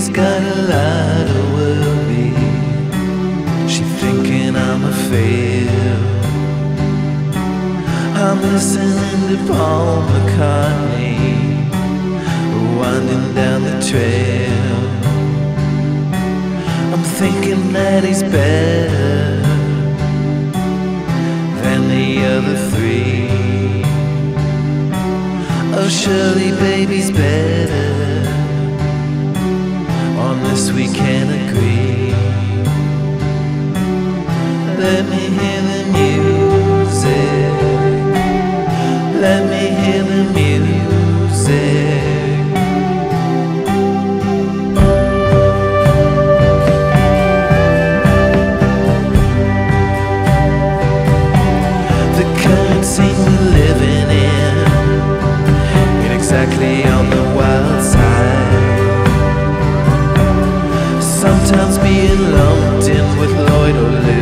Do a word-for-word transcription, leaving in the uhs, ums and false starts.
baby's got a lot of worry. She thinking I'm a fail. I'm listening to Paul McCartney, winding down the trail. I'm thinking that he's better than the other three. Oh, surely baby's better. On this we can agree. Let me hear the music. Let me hear the music. The current scene we're living in, in exactly on the wild side. Sometimes being lumped in with Lloyd or Liz.